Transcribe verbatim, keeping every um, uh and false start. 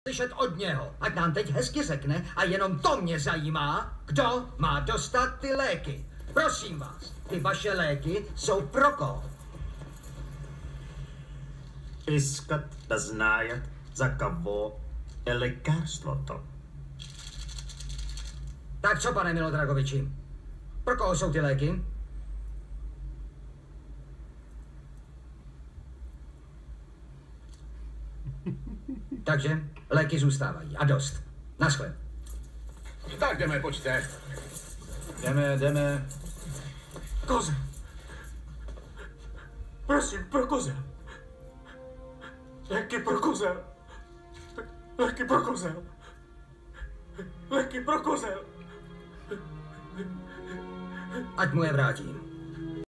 slyšet od něho, ať nám teď hezky řekne, a jenom to mě zajímá, kdo má dostat ty léky. Prosím vás, ty vaše léky jsou pro koho? Искат да знаят за кого е лекарството. Tak co, pane Milodragoviči? Pro koho jsou ty léky? Takže léky zůstávají. A dost. Naschle. Tak jdeme, pojďte. Jdeme, jdeme. Koze. Prosím, pro koze. Léky pro kozel. Léky pro kozel. Léky pro kozel. Ať mu je vrátím.